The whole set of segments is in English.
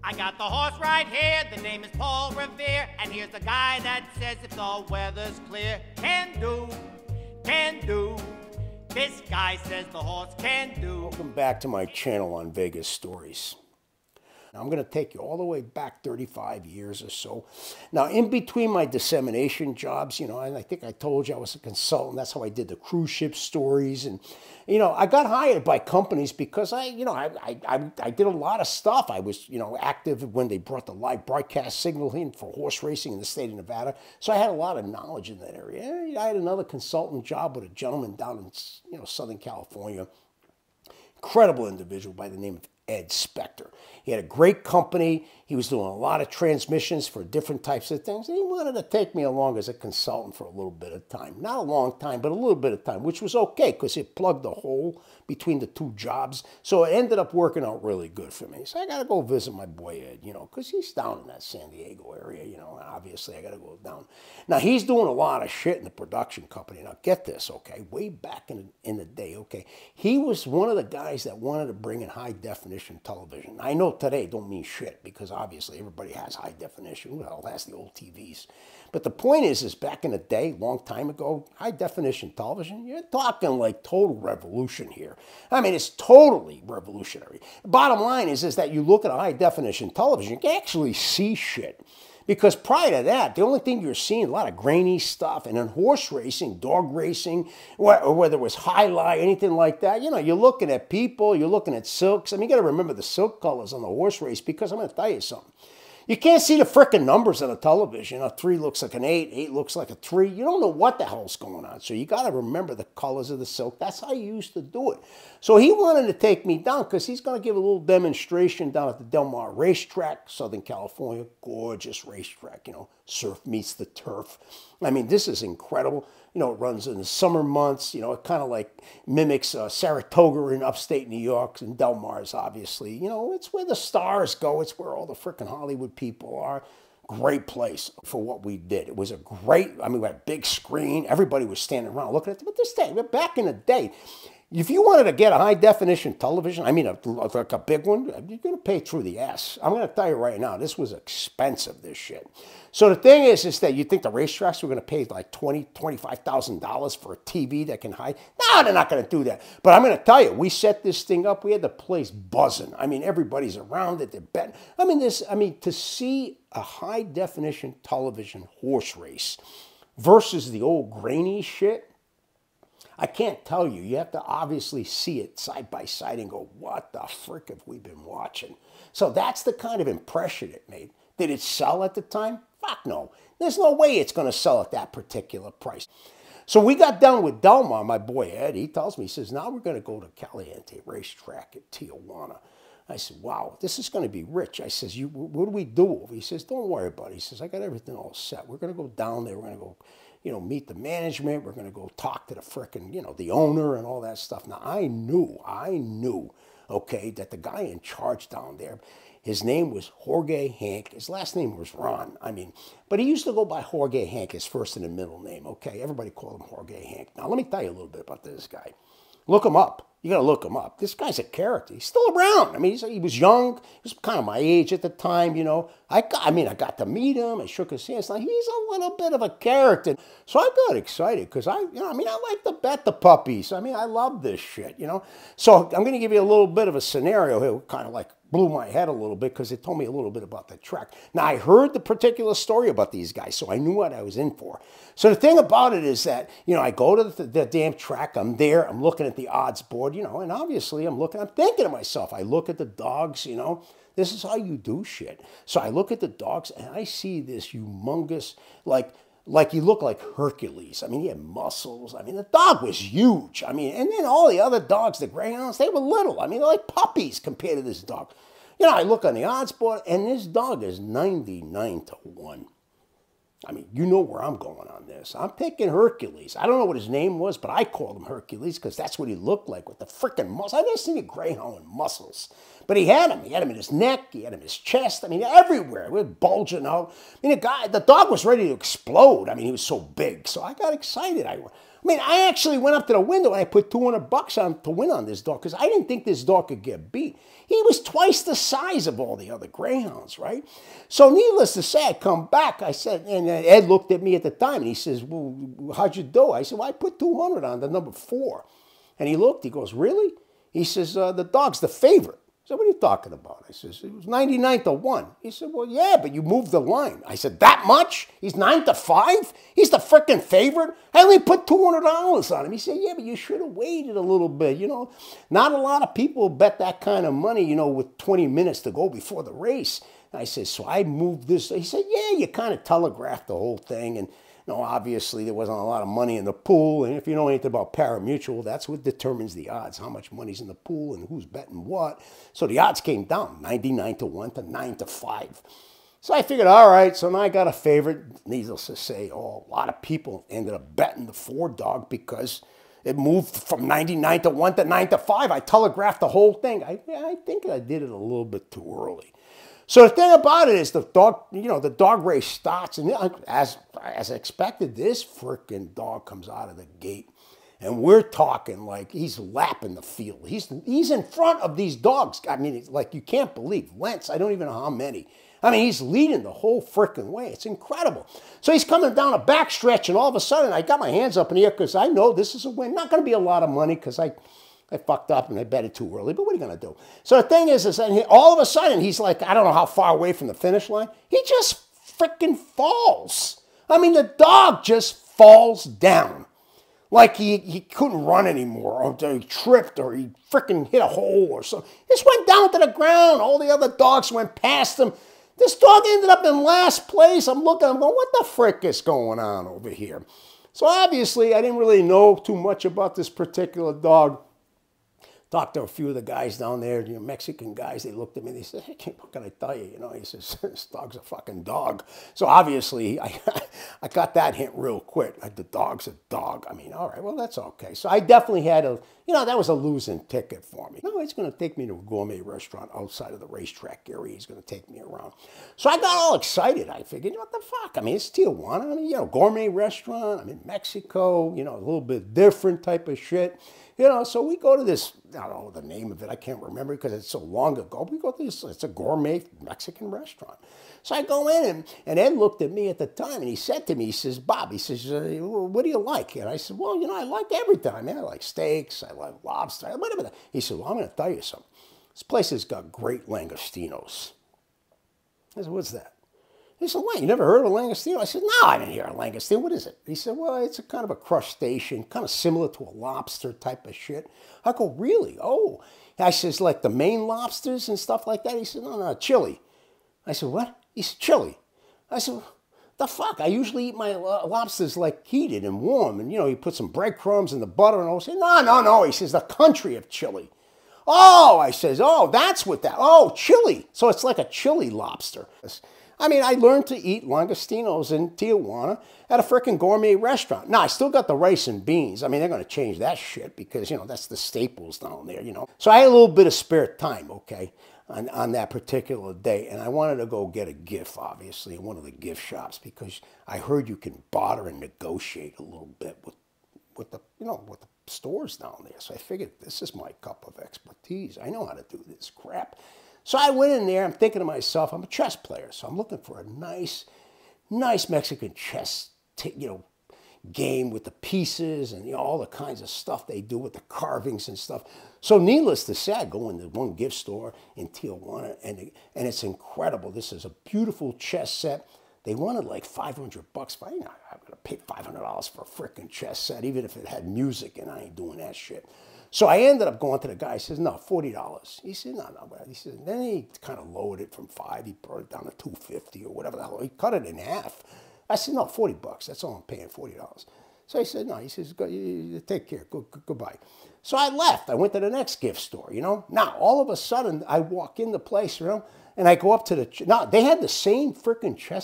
I got the horse right here, the name is Paul Revere, and here's the guy that says if the weather's clear, can do, can do. This guy says the horse can do. Welcome back to my channel on Vegas Stories. Now, I'm going to take you all the way back 35 years or so. Now, in between my dissemination jobs, and I think I told you I was a consultant. That's how I did the cruise ship stories. And, I got hired by companies because I did a lot of stuff. I was, active when they brought the live broadcast signal in for horse racing in the state of Nevada. So I had a lot of knowledge in that area. I had another consultant job with a gentleman down in, Southern California. Incredible individual by the name of Ed Spector. He had a great company. He was doing a lot of transmissions for different types of things. And he wanted to take me along as a consultant for a little bit of time. Not a long time, but a little bit of time, which was okay because it plugged the hole between the two jobs. So it ended up working out really good for me. So I got to go visit my boy Ed, because he's down in that San Diego area, obviously I got to go down. Now, he's doing a lot of shit in the production company. Now, get this, okay? Way back in the day, okay? He was one of the guys that wanted to bring in high definition television. I know today don't mean shit because obviously everybody has high definition. Who the hell has the old TVs? But the point is back in the day, long time ago, high definition television, you're talking like total revolution here. I mean, it's totally revolutionary. Bottom line is that you look at a high definition television, you can actually see shit. Because prior to that, the only thing you're seeing, a lot of grainy stuff. And in horse racing, dog racing, or whether it was highlight, anything like that, you're looking at people, you're looking at silks. I mean, you got to remember the silk colors on the horse race because I'm going to tell you something. You can't see the frickin' numbers on the television. A 3 looks like an 8, 8 looks like a 3. You don't know what the hell's going on. So you got to remember the colors of the silk. That's how you used to do it. So he wanted to take me down because he's going to give a little demonstration down at the Del Mar Racetrack, Southern California. Gorgeous racetrack, surf meets the turf. I mean, this is incredible. It runs in the summer months. It kind of like mimics Saratoga in upstate New York and Del Mar's, obviously. It's where the stars go. It's where all the frickin' Hollywood people are. Great place for what we did. It was a great, we had a big screen. Everybody was standing around looking at it. But this day, back in the day, if you wanted to get a high-definition television, like a big one, you're going to pay through the ass. I'm going to tell you right now, this was expensive, this shit. So the thing is that you think the racetracks were going to pay like $20,000, $25,000 for a TV that can hide? No, they're not going to do that. But I'm going to tell you, we set this thing up. We had the place buzzing. Everybody's around it. They're betting. To see a high-definition television horse race versus the old grainy shit, I can't tell you. You have to obviously see it side by side and go, what the frick have we been watching? So that's the kind of impression it made. Did it sell at the time? Fuck no. There's no way it's going to sell at that particular price. So we got done with Del Mar, my boy Ed. He tells me, he says, now we're going to go to Caliente Racetrack at Tijuana. I said, wow, this is going to be rich. I says, what do we do? He says, don't worry about it. He says, I got everything all set. We're going to go down there. We're going to go meet the management. We're going to go talk to the frickin', the owner and all that stuff. Now, I knew, okay, that the guy in charge down there, his name was Jorge Hank. His last name was Ron. But he used to go by Jorge Hank, his first and middle name, okay? Everybody called him Jorge Hank. Now, let me tell you a little bit about this guy. Look him up. You got to look him up. This guy's a character. He's still around. He was young. He was kind of my age at the time, I got to meet him. I shook his hand. Like, he's a little bit of a character. So I got excited because I like to bet the puppies. I love this shit, So I'm going to give you a little bit of a scenario here, kind of like blew my head a little bit because it told me a little bit about the track. Now, I heard the particular story about these guys, so I knew what I was in for. So the thing about it is that, I go to the damn track. I'm there. I'm looking at the odds board, and obviously I'm thinking to myself, I look at the dogs, this is how you do shit. So I look at the dogs and I see this humongous, like you look like Hercules. He had muscles. The dog was huge. And then all the other dogs, the greyhounds, they were little. They're like puppies compared to this dog. I look on the odds board and this dog is 99 to 1. I mean, you know where I'm going on this. I'm taking Hercules. I don't know what his name was, but I called him Hercules because that's what he looked like with the freaking muscles. I've never seen a greyhound with muscles. But he had him. He had him in his neck. He had him in his chest. I mean, everywhere. It was bulging out. I mean, the dog was ready to explode. I mean, he was so big. So I got excited. I actually went up to the window and I put $200 on to win on this dog because I didn't think this dog could get beat. He was twice the size of all the other greyhounds, right? So needless to say, I come back. I said, and Ed looked at me at the time and he says, well, how'd you do? I said, well, I put 200 on the number 4. And he looked, he goes, really? He says, the dog's the favorite. I said, what are you talking about? I says, it was 99 to 1. He said, well, yeah, but you moved the line. I said, that much? He's 9 to 5? He's the frickin' favorite? I only put $200 on him. He said, yeah, but you should have waited a little bit. You know, not a lot of people bet that kind of money, you know, with 20 minutes to go before the race. I said, so I moved this. He said, yeah, you kind of telegraphed the whole thing. And no, obviously there wasn't a lot of money in the pool, and if you know anything about pari-mutuel, that's what determines the odds, how much money's in the pool and who's betting what. So the odds came down, 99 to 1 to 9 to 5. So I figured, all right, so now I got a favorite. Needless to say, a lot of people ended up betting the 4 dog because it moved from 99 to 1 to 9 to 5. I telegraphed the whole thing. I think I did it a little bit too early. So the thing about it is the dog race starts, and as expected, this freaking dog comes out of the gate, and we're talking like he's lapping the field. He's in front of these dogs. I mean, it's like you can't believe. Lentz, I don't even know how many. I mean, he's leading the whole freaking way. It's incredible. So he's coming down a back stretch, and all of a sudden, I got my hands up in the air because I know this is a win. Not going to be a lot of money because I fucked up and I bet it too early, but what are you going to do? So the thing is that all of a sudden, he's like, I don't know how far away from the finish line. He just freaking falls. I mean, the dog just falls down. Like he couldn't run anymore, or he tripped, or he freaking hit a hole or something. He just went down to the ground. All the other dogs went past him. This dog ended up in last place. I'm looking, I'm going, what the frick is going on over here? So obviously, I didn't really know too much about this particular dog. Talked to a few of the guys down there, you know, Mexican guys. They looked at me. They said, hey, what can I tell you? You know, he says, this dog's a fucking dog. So obviously, I got that hint real quick. The dog's a dog. I mean, all right, well, that's okay. So I definitely had that was a losing ticket for me. No, he's going to take me to a gourmet restaurant outside of the racetrack area. He's going to take me around. So I got all excited. I figured, what the fuck? I mean, it's Tijuana. I mean, you know, gourmet restaurant. I'm in Mexico. You know, a little bit different type of shit. You know, so we go to this, I don't know the name of it, I can't remember because it's so long ago. We go to this, it's a gourmet Mexican restaurant. So I go in, and Ed looked at me at the time, and he said to me, he says, Bob, he says, what do you like? And I said, well, you know, I like everything, man. I like steaks, I like lobster, whatever. He said, well, I'm going to tell you something. This place has got great langostinos. I said, what's that? He said, what, you never heard of a langostino? I said, no, I didn't hear a langostino. What is it? He said, well, it's a kind of a crustacean, kind of similar to a lobster type of shit. I go, really? Oh. I says, like the Maine lobsters and stuff like that? He said, no, chili. I said, what? He said, chili. I said, the fuck? I usually eat my lobsters like heated and warm. And, you know, you put some breadcrumbs in the butter and all. I said, no. He says, the country of Chile. Oh, I says, oh, that's what that, oh, chili. So it's like a chili lobster. I mean, I learned to eat langostinos in Tijuana at a freaking gourmet restaurant. Now, I still got the rice and beans. I mean, they're going to change that shit because, you know, that's the staples down there, you know. So I had a little bit of spare time, okay, on that particular day. And I wanted to go get a gift, obviously, in one of the gift shops because I heard you can barter and negotiate a little bit with the stores down there. So I figured this is my cup of expertise. I know how to do this crap. So I went in there, I'm thinking to myself, I'm a chess player, so I'm looking for a nice Mexican chess, game with the pieces and all the kinds of stuff they do with the carvings and stuff. So needless to say, I go into one gift store in Tijuana, and it's incredible. This is a beautiful chess set. They wanted like $500. I'm going to pay $500 for a freaking chess set, even if it had music, and I ain't doing that shit. So I ended up going to the guy. He says, no, $40. He said, no. He said, then he kind of lowered it from $5. He brought it down to $250 or whatever the hell. He cut it in half. I said, no, $40. That's all I'm paying, $40. So he said, no. He says, take care. Goodbye. So I left. I went to the next gift store, you know. Now, all of a sudden, I walk in the place, you know, and I go up to now, they had the same freaking chess set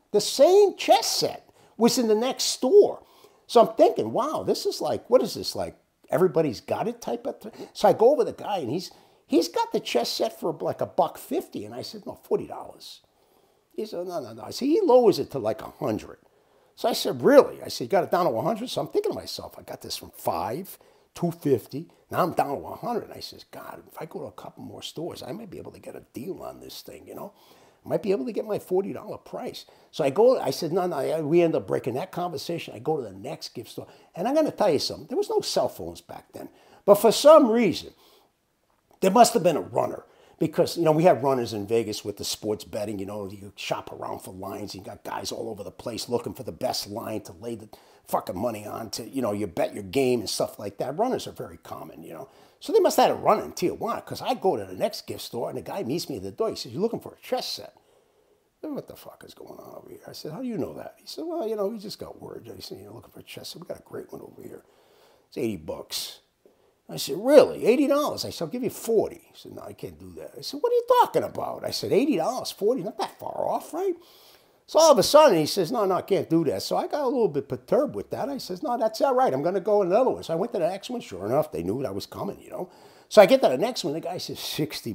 The same chess set was in the next store. So I'm thinking, wow, this is like, what is this, like everybody's got it type of thing? So I go over to the guy, and he's got the chess set for like $1.50. And I said, no, $40. He said, no. I said, he lowers it to like 100. So I said, really? I said, you got it down to 100? So I'm thinking to myself, I got this from 5, 250. Now I'm down to 100. I says, God, if I go to a couple more stores, I might be able to get a deal on this thing, you know? I might be able to get my $40 price. So I said, no, we end up breaking that conversation. I go to the next gift store. And I'm going to tell you something. There was no cell phones back then. But for some reason, there must have been a runner. Because, you know, we have runners in Vegas with the sports betting. You know, you shop around for lines. You got guys all over the place looking for the best line to lay the fucking money on to, you know, you bet your game and stuff like that. Runners are very common, you know. So they must have had a runner in Tijuana, because I go to the next gift store and the guy meets me at the door. He says, you're looking for a chess set. I said, what the fuck is going on over here? I said, how do you know that? He said, well, you know, we just got word. He said, you're looking for a chess set. We got a great one over here. It's $80. I said, really? $80? I said, I'll give you 40. He said, no, I can't do that. I said, what are you talking about? I said, $80, 40, not that far off, right? So all of a sudden, he says, no, I can't do that. So I got a little bit perturbed with that. I says, no, that's all right. I'm going to go another one. So I went to the next one. Sure enough, they knew I was coming, you know. So I get to the next one. The guy says, $60.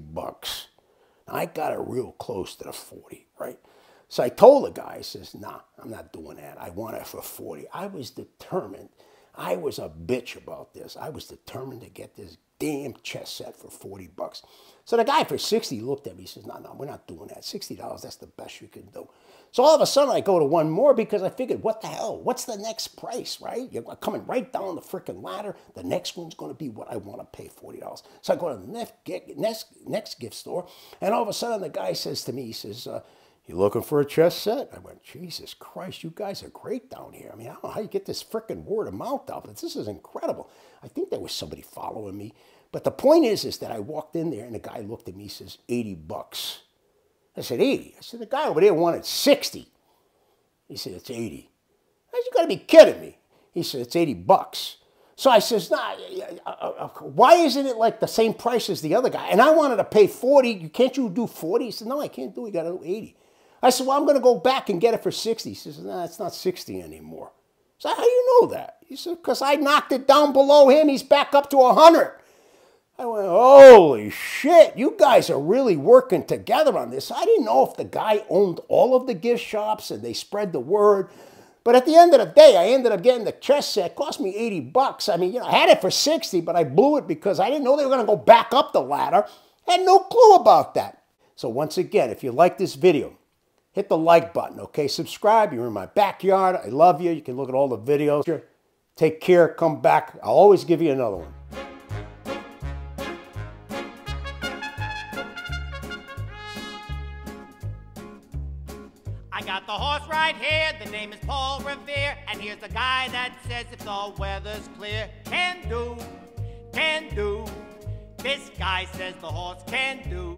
Now, I got it real close to the 40, right? So I told the guy, I says, nah, I'm not doing that. I want it for 40. I was determined. I was a bitch about this. I was determined to get this damn chess set for $40. So the guy for 60 looked at me. He says, no, we're not doing that. $60, that's the best you can do. So all of a sudden, I go to one more because I figured, what the hell? What's the next price, right? You're coming right down the freaking ladder. The next one's going to be what I want to pay, $40. So I go to the next gift store, and all of a sudden, the guy says to me, he says, you looking for a chess set? I went, Jesus Christ, you guys are great down here. I mean, I don't know how you get this freaking word of mouth out, but this is incredible. I think there was somebody following me. But the point is that I walked in there, and the guy looked at me, he says, $80. I said, 80. I said, the guy over there wanted 60. He said, it's 80. I said, you got to be kidding me. He said, it's $80. So I says, nah, why isn't it like the same price as the other guy? And I wanted to pay 40. Can't you do 40? He said, no, I can't do it. You got to do 80. I said, well, I'm going to go back and get it for 60. He says, no, it's not 60 anymore. So how do you know that? He said, because I knocked it down below him. He's back up to 100. I went, holy shit, you guys are really working together on this. I didn't know if the guy owned all of the gift shops and they spread the word. But at the end of the day, I ended up getting the chess set. It cost me $80. I mean, you know, I had it for 60, but I blew it because I didn't know they were going to go back up the ladder. I had no clue about that. So once again, if you like this video, hit the like button, okay? Subscribe. You're in my backyard. I love you. You can look at all the videos. Take care. Come back. I'll always give you another one. I got the horse right here, the name is Paul Revere, and here's the guy that says if the weather's clear, can do. This guy says the horse can do.